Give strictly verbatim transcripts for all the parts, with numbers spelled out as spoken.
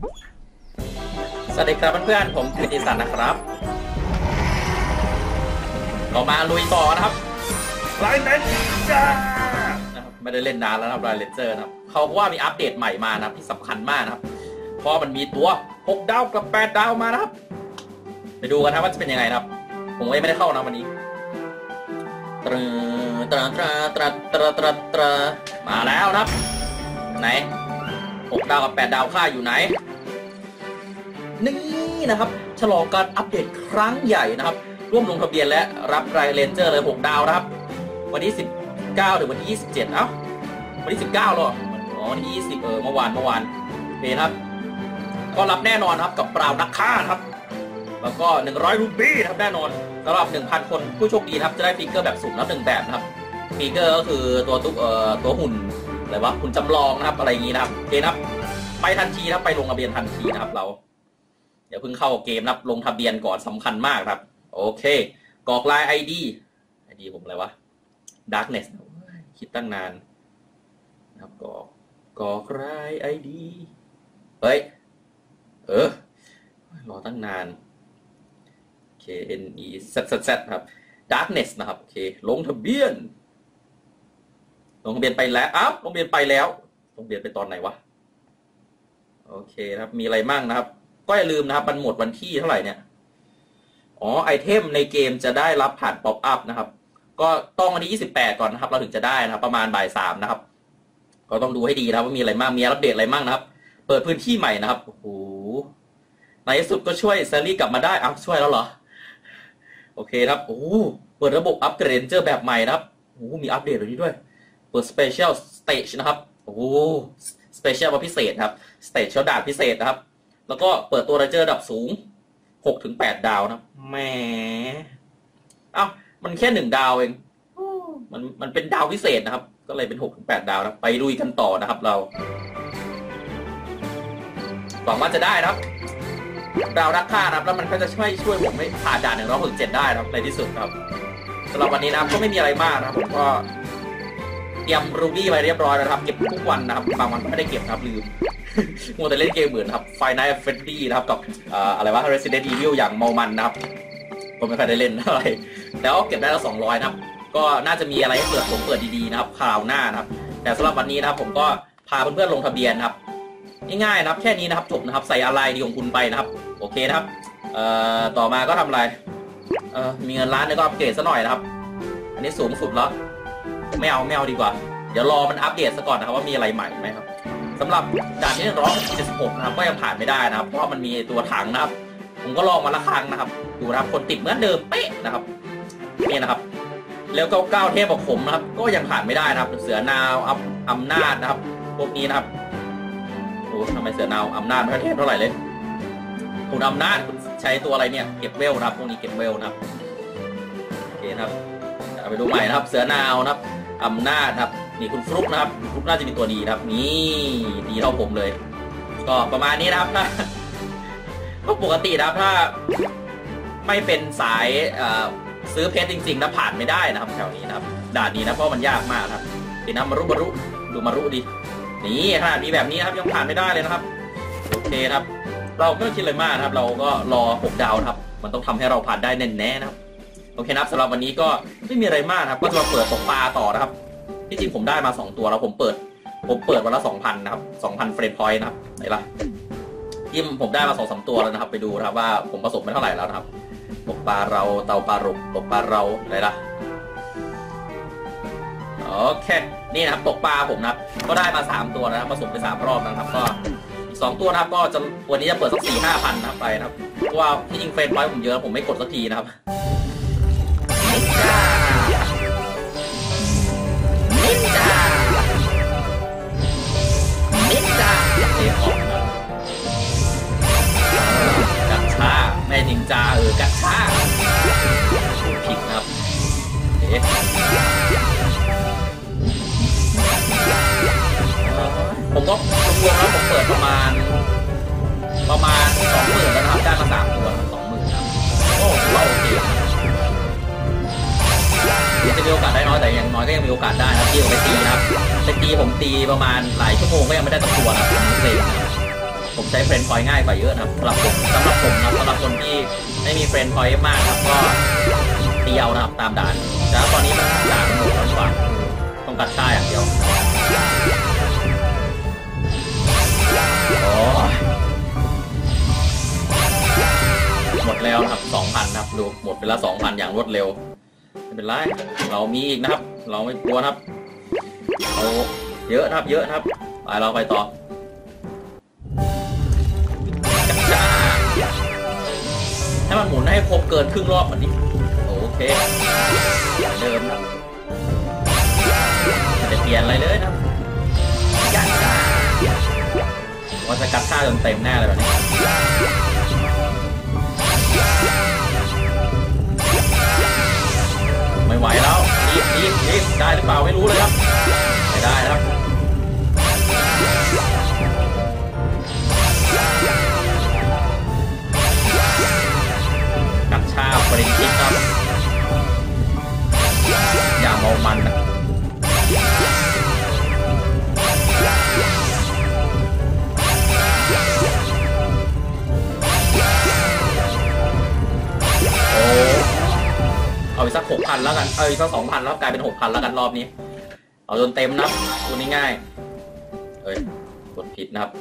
สวัสดีครับเพื่อนๆผมกิติศักดิ์นะครับเรามาลุยต่อนะครับไลน์เลนเจอร์นะครับไม่ได้เล่นนานแล้วนะครับไลน์เลนเจอร์นะครับเขาว่ามีอัปเดตใหม่มานะครับที่สำคัญมากนะครับเพราะมันมีตัวหกดาวกับแปดดาวมานะครับไปดูกันนะว่าจะเป็นยังไงนะครับผมไม่ได้เข้านะวันนี้ตรตรตรตรตรตรตรมาแล้วนะครับไหนหกดาวกับแปดดาวค่าอยู่ไหนนี่นะครับฉลองการอัปเดตครั้งใหญ่นะครับร่วมลงทะเบียนและรับไลน์เลนเจอร์เลยหกดาวนะครับวันที่สิบเก้าถึงวันที่ยี่สิบเจ็ดเอ้าวันที่สิบเก้าหรออ๋อวันที่ยี่สิบเออเมื่อวานเมื่อวานโอเคครับก็รับแน่นอนครับกับเปล่านักฆ่าครับแล้วก็หนึ่งร้อยรูบี้ครับแน่นอนสำหรับ หนึ่งพัน คนผู้โชคดีครับจะได้ฟิกเกอร์แบบสุ่มนับหนึ่งแบบนะครับฟิกเกอร์ก็คือตัวตุ๊กเอ่อตัวหุ่นอะไรวะหุ่นจำลองนะครับอะไรอย่างงี้นะครับโอเคครับไปทันทีครับไปลงทะเบียนทันทีนะครับเราเดี๋ยวเพิ่งเข้าเกมนะครับลงทะเบียนก่อนสำคัญมากครับโอเคกรอกไลน์ ไอ ดี ไอ ดี ผมอะไรวะ Darkness คิดตั้งนานนะครับกรอกกรอกไลน์ ไอ ดี เฮ้ยเออรอตั้งนาน K N E Z Z Z ครับ Darkness นะครับโอเคลงทะเบียนลงทะเบียนไปแล้วอ้าวลงทะเบียนไปแล้วลงทะเบียนไปตอนไหนวะโอเคครับมีอะไรมั่งนะครับก็อย่าลืมนะครับมันหมดวันที่เท่าไหร่เนี่ยอ๋อไอเทมในเกมจะได้รับผ่านป๊อปอัพนะครับก็ต้องวันที่ยี่สิบแปดก่อนนะครับเราถึงจะได้นะครับประมาณบ่ายสามนะครับก็ต้องดูให้ดีนะครับว่ามีอะไรมั่งมีอัปเดตอะไรมั่งนะครับเปิดพื้นที่ใหม่นะครับโอ้โหในที่สุดก็ช่วยแซลลี่กลับมาได้อ้าวช่วยแล้วเหรอโอเคครับโอ้เปิดระบบอัปเกรดเจอร์แบบใหม่นะครับโอ้มีอัปเดตตรงนี้ด้วยเปิดสเปเชียลสเตจนะครับโอ้สเปเชียลพิเศษครับสเตจเชลดาดพิเศษนะครับแล้วก็เปิดตัวเรเจอร์ระดับสูง หกถึงแปด ดาวนะแหมเอ้ามันแค่หนึ่งดาวเองมันมันเป็นดาวพิเศษนะครับก็เลยเป็น หกถึงแปด ดาวนะไปลุยกันต่อนะครับเราหวังว่าจะได้นะครับดาวนักฆ่านะครับแล้วมันก็จะช่วยช่วยผมให้ผ่านด่านหนึ่งร้อยหกสิบเจ็ดได้นะครับในที่สุดครับสำหรับวันนี้นะครับก็ไม่มีอะไรมากนะครับผมก็เตรียมรูบี้ไว้เรียบร้อยแล้วครับเก็บทุกวันนะครับบางวันก็ไม่ได้เก็บนะครับลืมมัวแต่เล่นเกมเหมือนครับไฟไนท์เฟรดดี้นะครับกับอะไรวะ Resident Evil อย่างเมามันนะครับผมไม่เคยได้เล่นอะไรแล้วเก็บได้แล้วสองร้อยนะครับก็น่าจะมีอะไรให้เปิดผมเปิดดีๆนะครับคราวหน้านะครับแต่สำหรับวันนี้นะครับผมก็พาเพื่อนๆลงทะเบียนครับง่ายๆนะครับแค่นี้นะครับจบนะครับใส่อะไรดีของคุณไปนะครับโอเคนะครับเอ่อต่อมาก็ทำอะไรเอ่อมีเงินล้านเนี่ยก็อัปเกรดซะหน่อยนะครับอันนี้สูงสุดแล้วไม่เอาไม่เอาดีกว่าเดี๋ยวรอมันอัปเดตซะก่อนนะครับว่ามีอะไรใหม่ไหมครับสำหรับด่านที่หนึ่งร้อยเจ็ดสิบหกนะครับก็ยังผ่านไม่ได้นะครับเพราะมันมีตัวถังนะครับผมก็ลองมาละครั้งนะครับดูนะครับคนติดเหมือนเดิมเป๊ะนะครับนี่นะครับแล้วก็เก้าเทพของผมนะครับก็ยังผ่านไม่ได้นะครับเสือนาวอำนาจนะครับพวกนี้นะครับโอ้ทำไมเสือนาวอำนาจไม่เทพเท่าไหร่เลยคุณอำนาจคุณใช้ตัวอะไรเนี่ยเก็บเวลนะครับพวกนี้เก็บเวลนะครับโอเคนะครับเอาไปดูใหม่นะครับเสือนาวนะครับอำนาจครับนี่คุณฟลุกนะครับฟลุกน่าจะมีตัวดีนะครับนี่ดีเท่าผมเลยก็ประมาณนี้นะครับนะก็ปกตินะครับถ้าไม่เป็นสายซื้อเพชรจริงๆนะผ่านไม่ได้นะครับแถวนี้นะครับด่านนี้นะเพราะมันยากมากครับเห็นนะมารุมารุดูมารุดินี่ขนาดมีแบบนี้นะครับยังผ่านไม่ได้เลยนะครับโอเคครับเราไม่ต้องคิดเลยมากนะครับเราก็รอหกดาวครับมันต้องทำให้เราผ่านได้แน่ๆนะครับโอเคนะครับสำหรับวันนี้ก็ไม่มีอะไรมากครับก็จะมาเปิดตกปลาต่อนะครับที่จริงผมได้มาสองตัวแล้วผมเปิดผมเปิดวันละ สองพัน นะครับ สองพัน เฟรมพอยต์นะครับไหนล่ะที่ผมได้มา สองสาม ตัวแล้วนะครับไปดูนะครับว่าผมผสมไปเท่าไหร่แล้วนะครับตกปลาเราเตาปลารุกตกปลาเราไหนล่ะโอเคนี่นะครับตกปลาผมนะครับก็ได้มาสามตัวนะครับผสมไปสามรอบนะครับก็อีกสองตัวนะครับก็จะวันนี้จะเปิดสัก สี่ห้าพัน นะครับไปนะครับเพราะว่าที่จริงเฟรมพอยต์ผมเยอะผมไม่กดสักทีนะครับนินจานินจาเอฟออกกัชชาแม่นินจาเออกัชชาผิดนะครับเอ๊ะผมก็รวมแล้วผมเปิดประมาณประมาณสองหมื่นแล้วนะครับได้มาสามตัวสองหมื่นครับโอ้เราโอเคจะมีโอกาสได้น้อยแต่อย่างน้อยก็ยังมีโอกาสได้ครับที่ผมไปตีนะครับไปตีผมตีประมาณหลายชั่วโมงก็ยังไม่ได้ตัวนะครับเซ็งผมใช้เฟรนด์พอยต์ง่ายกว่าเยอะนะครับสำหรับผมสำหรับผมนะสำหรับคนที่ไม่มีเฟรนด์พอยต์มากครับก็เดียวนะครับตามด่านแต่ตอนนี้มันด่านหมดแล้วดีกว่าต้องกัดช่าอย่างเดียวโอ้หมดแล้วครับ สองพัน นะครับดูหมดไปละ สองพัน อย่างรวดเร็วไม่เป็นไรเรามีอีกนะครับเราไม่กลัวนะครับเอาเยอะนะครับเยอะนะครับไปเราไปต่อให้มันหมุนให้ครบเกินครึ่งรอบก่อนดิโอเคเดิมนะไม่ได้เปลี่ยนอะไรเลยนะกัดว่าจะกัดท่าจนเต็มแน่เลยแบบนี้ไม่ไหวแล้วรีบรีบรีบได้หรือเปล่าไม่รู้เลยครับไม่ได้ครับกัดชาปริญญาครับอย่าเมามันนะโอ้เอาไปสักหกพันแล้วกันเอาไปสักสองพันแล้วกลายเป็นหกพันแล้วกันรอบนี้เอาจนเต็มนะตัวนี้ง่ายเฮ้ยกดผิดนะครับ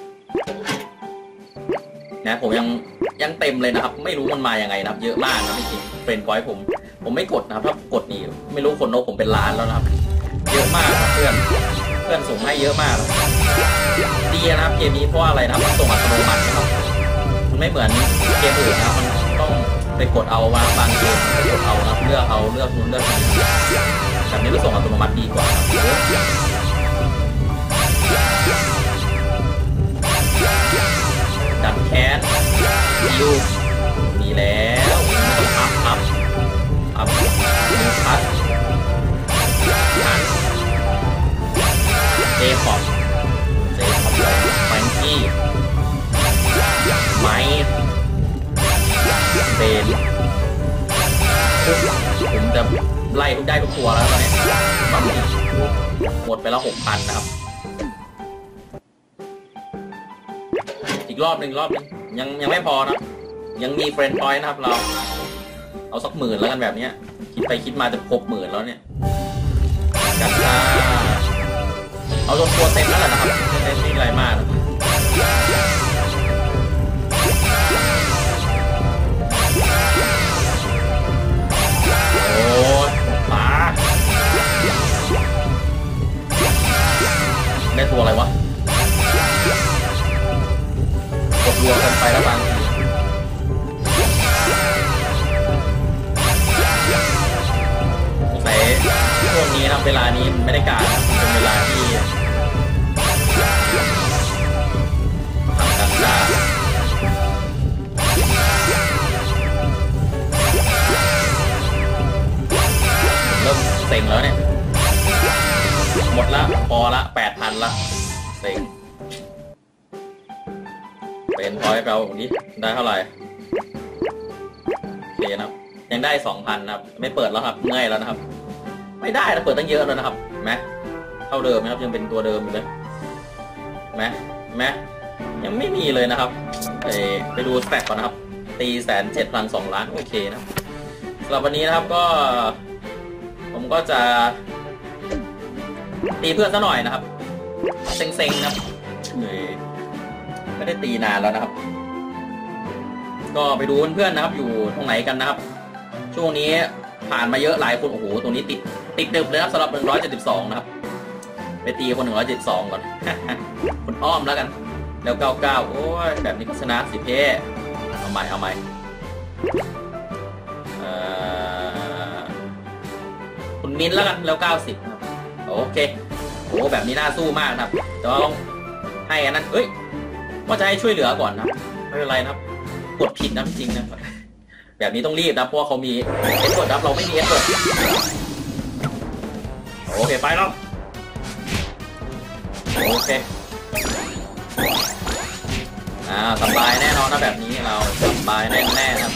นะผมยังยังเต็มเลยนะครับไม่รู้มันมาอย่างไงนะครับเยอะมากนะจริงเฟรนด์พอยต์ผมผมไม่กดนะครับถ้ากดนี่ไม่รู้คนโนผมเป็นล้านแล้วนะครับเยอะมากเพื่อนเพื่อนส่งให้เยอะมากดีนะครับเกมนี้เพราะอะไรนะครับมันส่งอัตโนมัตินะครับมันไม่เหมือนเกมอื่นนะมันต้องไปกดเอาว่าบางเกมไปกดเอานะเลือกเอาเลือกนู้นเลือกนี้แบบนี้มันส่งอัตโนมัติดีกว่าดันแคนยิวมีแล้วอัพอัพอัพดูพัดเจคอบเจคอบเลยแฟงกี้ไมค์เบนผมจะไล่ทุกได้ทุกตัวแล้วตอนนี้หมดไปแล้วหกพันนะครับอีกรอบหนึ่งรอบนึงยังยังไม่พอนะยังมีเฟรนด์พอยต์นะครับเราเอาสักหมื่นแล้วกันแบบนี้คิดไปคิดมาจะครบหมื่นแล้วเนี่ยกัดตาเอาจนตัวเต็มแล้วแหละนะครับไม่ได้มีอะไรมากนะโอ้ยป๋าได้ตัวอะไรวะกดรัวกันไปแล้วบางทีใส่ช่วงนี้นะเวลานี้ไม่ได้การเป็นเวลาที่ทำกันได้เริ่มเซ็งแล้วเนี่ยหมดละพอละแปดพันละเซ็งเป็นพอยต์เราดิได้เท่าไหร่โอเคนะครับยังได้ สองพัน นะครับไม่เปิดแล้วครับเมื่อยแล้วนะครับไม่ได้นะเปิดตั้งเยอะแล้วนะครับแม้เท่าเดิมนะครับยังเป็นตัวเดิมอยู่เลยแม้แม้ยังไม่มีเลยนะครับไปไปดูสแต็กก่อนนะครับตีแสนเจ็ดพันสองล้านโอเคนะสำหรับวันนี้นะครับก็ผมก็จะตีเพื่อนซะหน่อยนะครับเซ็งๆนะครับไม่ได้ตีนานแล้วนะครับก็ไปดูเพื่อนๆนะครับอยู่ตรงไหนกันนะครับช่วงนี้ผ่านมาเยอะหลายคนโอ้โหตรงนี้ติดติดดึบเลยครับสำหรับหนึ่งร้อยเจ็ดสิบสองนะครับไปตีคนหนึ่งร้อยเจ็ดสิบสองก่อน คนอ้อมแล้วกันแล้วเก้าเก้าโอ้ยแบบนี้ก็ชนะสิเพ่เอาใหม่เอาใหม่คุณมิ้นแล้วกันแล้วเก้าสิบครับโอเคโอ้แบบนี้น่าสู้มากครับแต่ว่าต้องให้อันนั้นเอ้ยว่าจะให้ช่วยเหลือก่อนนะไม่เป็นไรนะครับกดผิดนะจริงนะแบบนี้ต้องรีบนะเพราะเขามีเอสกดครับเราไม่มีเอสกดโอเคไปแล้วโอเคอ่าสบายแน่นอนนะแบบนี้เราสบายแน่แน่ครับ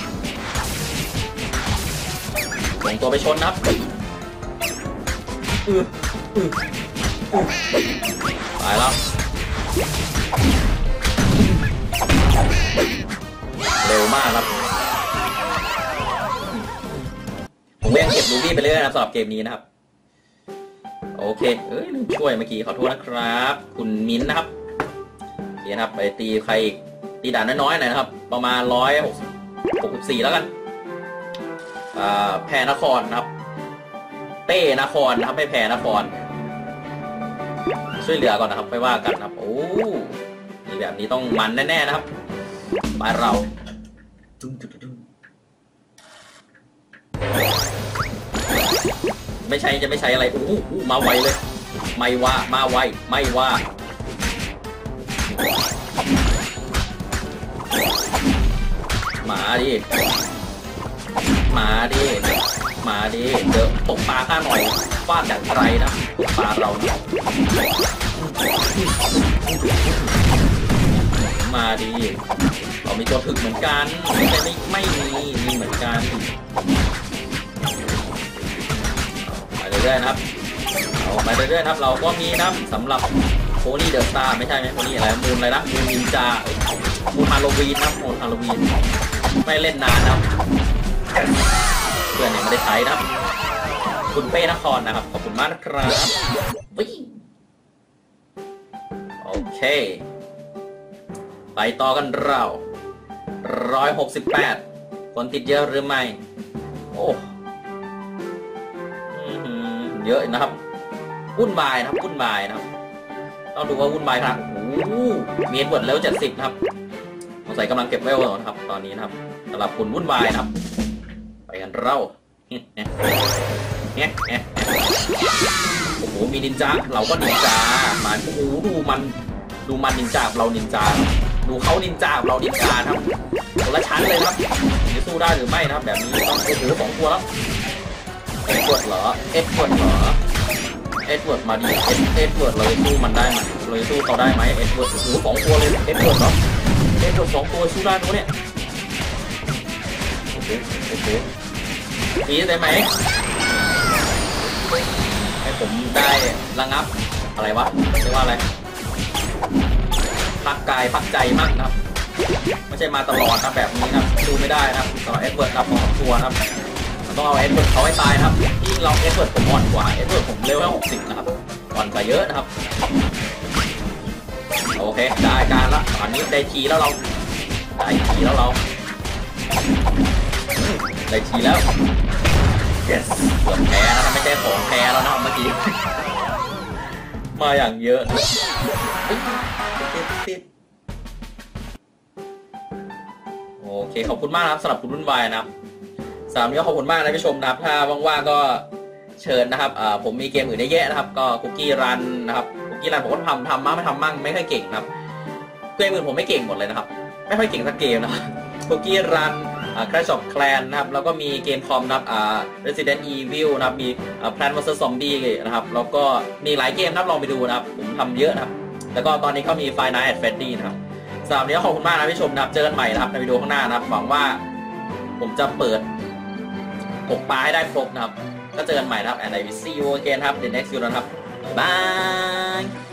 ส่งตัวไปชนนะครับอืออือไปแล้วมากครับผมยังเก็บรูบี้ไปเรื่อยนะสำหรับเกมนี้นะครับโอเคเอ้ยลืมช่วยเมื่อกี้ขอโทษนะครับคุณมิ้นนะครับนี่นะครับไปตีใครตีด่านน้อยๆหน่อยนะครับประมาณร้อยหกสิบสี่แล้วกันแพรนครนะครับเต้นครนะครับไม่แพรนครช่วยเหลือก่อนนะครับไม่ว่ากันนะครับโอ้มีแบบนี้ต้องมันแน่ๆนะครับบ้านเราไม่ใช่จะไม่ใช่อะไรโอ้โหมาไวเลยไม่ว่ามาไวไม่ว่าหมาดิหมาดิหมาดิเดี๋ยวตกปลาข้าหน่อยฟาดอย่างไรนะตกปลาเราเนี่ยมาดิเรามีตัวถึกเหมือนกันแต่ไม่ไม่มีมีเหมือนกันไปเรื่อยๆนะครับเอาไปเรื่อยๆนะครับเราก็มีนะสำหรับโพนี่เดอะสตาร์ไม่ใช่ไหมโพนี่อะไรมูนอะไรนะมูนนินจามูนฮาโลวีนนะมูนฮาโลวีนไม่เล่นนานนะครับเพื่อนยังไม่ได้ใช้นะครับคุณเป้นครนะครับขอบคุณมากนะครับโอเคไปต่อกันเราร้อยหกสิบแปดคนติดเยอะหรือไม่โอ้เยอะนะครับวุ่นวายนะครับวุ่นวายนะครับต้องดูว่าวุ่นวายครับโอ้โหเมียนเวิร์ดแล้วเจ็ดสิบนะครับสงสัยกำลังเก็บเวลนะครับตอนนี้นะครับสำหรับคุณวุ่นวายนะครับไปกันเราเนี่ยเนี่ยเนี่ยโอ้โหมีนินจาเราก็นินจามาโอ้โหดูมันดูมันนินจาเรานินจาดูเขานินจาเรานินจาครับคนละชั้นเลยครับจะสู้ได้หรือไม่นะครับแบบนี้ต้องโอ้โหสองตัวแล้วเอ็ดเวิร์ดเหรอเอ็ดเวิร์ดเหรอเอ็ดเวิร์ดมาดิเอ็ดเอ็ดเวิร์ดเราสู้มันได้ไหมเราสู้เขาได้ไหมเอ็ดเวิร์ดโอ้โหสองตัวเลยเอ็ดเวิร์ดเหรอเอ็ดเวิร์ดสองตัวสู้ได้ตัวเนี่ยโอ้โหโอ้โหตีได้ไหมให้ผมได้ระงับอะไรวะเรียกว่าอะไรพักกายพักใจมากนะครับไม่ใช่มาตลอดนะแบบนี้นะดูไม่ได้นะครับสำหรับเอ็ดเวิร์ดกับของตัวนะครับต้องเอาเอ็ดเวิร์ดเขาให้ตายนะครับยิ่งเราเอ็ดเวิร์ดผมอ่อนกว่าเอ็ดเวิร์ดผมเลเวลหกสิบนะครับอ่อนกว่าเยอะนะครับโอเคได้การละตอนนี้ได้ทีแล้วเราได้ทีแล้วเราได้ทีแล้ว yes ส่วนแพ้นะครับไม่ใช่ของแพ้แล้วนะครับเมื่อกี้มาอย่างเยอะติดโอเคขอบคุณมากนะครับสำหรับคุณรุ่นวายนะครับสามนี้ขอบคุณมากนะผู้ชมนะครับถ้าว่างๆก็เชิญนะครับผมมีเกมอื่นได้เยอะนะครับก็คุกกี้รันนะครับคุกกี้รันผมก็ทำทำมั่งไม่ทำมั่งไม่ค่อยเก่งนะครับเกมอื่นผมไม่เก่งหมดเลยนะครับไม่ค่อยเก่งสักเกมนะครับคุกกี้รันคลาชออฟแคลนนะครับแล้วก็มีเกมคอมนะครับอ่า Resident Evil นะครับมี Plant vs Zombie นะครับแล้วก็มีหลายเกมนะครับลองไปดูนะครับผมทำเยอะนะครับแล้วก็ตอนนี้ก็มี Five Nights at Freddy นะครับสำหรับวันนี้ขอบคุณมากนะผู้ชมนะครับเจอกันใหม่นะครับในวิดีโอข้างหน้านะครับหวังว่าผมจะเปิดตกปลาให้ได้ครบนะครับก็เจอกันใหม่นะครับ and I will see you again ครับ the next video นะครับบาย